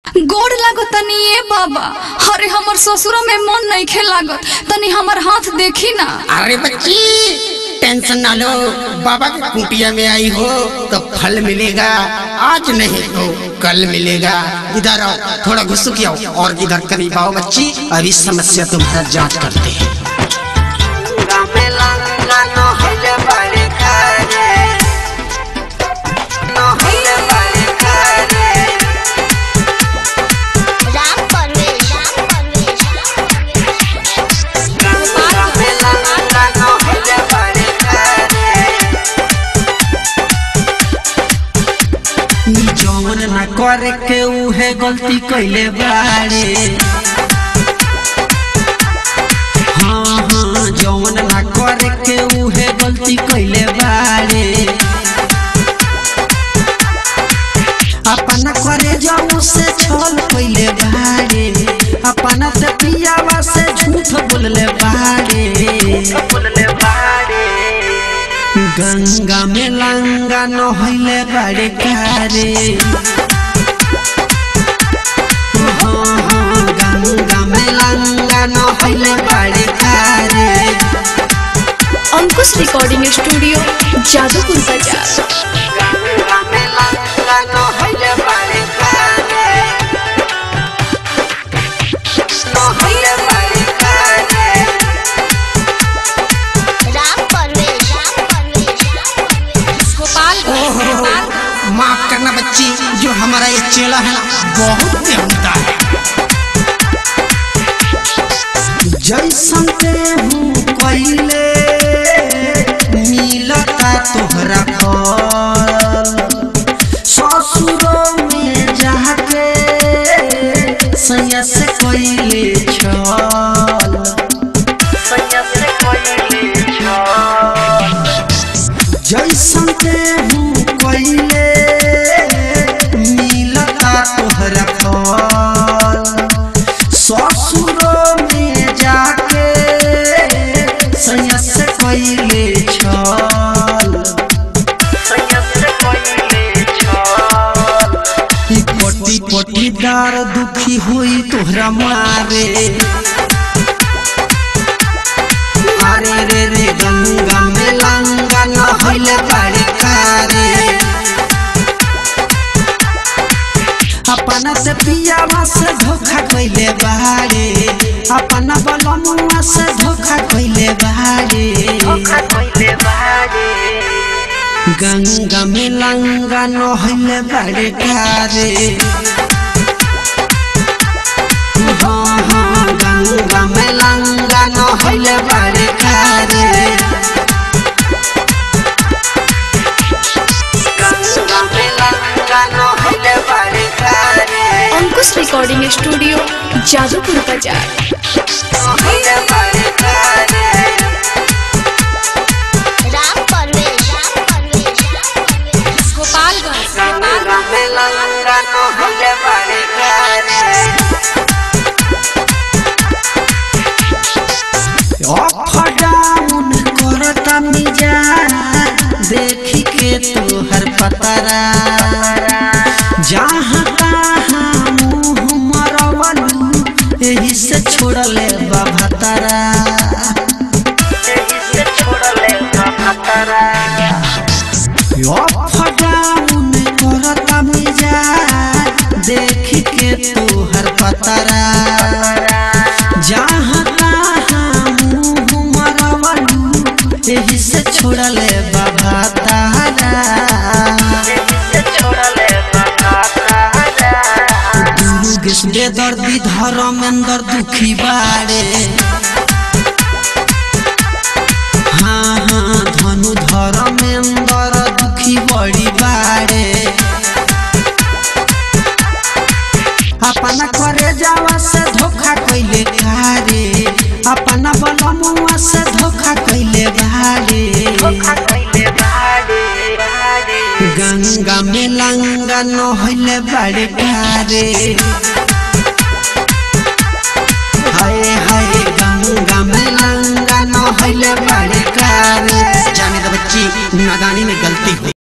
गोड़ लागो तनी ए बाबा। अरे हमर ससुर में मन नहीं खे लागत, तनी हमर हाथ देखी ना। अरे बच्ची टेंशन ना लो, बाबा की कुटिया में आई हो तो फल मिलेगा, आज नहीं तो कल मिलेगा। इधर आओ, थोड़ा घुसुक आओ और इधर करीब आओ बच्ची, अभी समस्या तुम्हारा जांच करते हैं। जौन ना करे के उहे गलती कैले बारे। हाँ जौन ना करे के उहे गलती कैले बारे। अपना करे जाऊ से छल कैले बारे, अपना से पियावा से झूठ बोलले बारे। गंगा में लंगा नहले बड़े कारे। गंगा में लंगा नहले बड़े कारे। अंकुश रिकॉर्डिंग स्टूडियो जादूपुर बाजार। गंगा में लंगा नहले बड़े कारे, नहले बड़े कारे। माफ करना बच्ची, जो हमारा ये चेला है ना बहुत देवता है। जैसन ते हूँ पहले मिलता तोहरा फल, ससुरों में जाके सैया से कोइले छल, सैया से कोइले छल। जैसन ते हूँ पहले मिलता तोहरा फल, ससुरों में जाके सैया से कोइले छल, सैया से कोइले छल। पटी पटीदार दुखी हुई तोहरा मारे। अरे रे रे गंगा में लंगा नहले बड़े कारे। अपना से पियावा से धोखा कैले बारे, अपना बलमुआ से धोखा कैले बारे। गंगा में लंगा नहले बड़े कारे। गंगा में लंगा नहले बड़े कारे। गंगा में लंगा नहले बड़े कारे। अंकुश रिकॉर्डिंग स्टूडियो जादूपुर बाजार। डाउन करता मिजा देखी के तोहर पतरा, जहाँ तहाँ मुँह मरवलू यही से छोड़ले बाभतरा, यही से छोड़ले बाभतरा। डाउन करता मिजा देखी के तोहर पतरा, जहाँ यही से छोड़ले बाभतरा। दुर्गेश बेदर्दी धर्मेंद्र दुखी बारे। हाँ धनु धर्मेंद्र दुखी बड़ी बारे। अपना करे जावा से धोखा कैले कारे, अपना बलमुआ से धोखा कैले बारे। गंगा में लंगा नहले बड़े कारे। हाय हाय गंगा में लंगा नहले बड़े कारे। जाने दो बच्ची, नादानी में गलती हुई।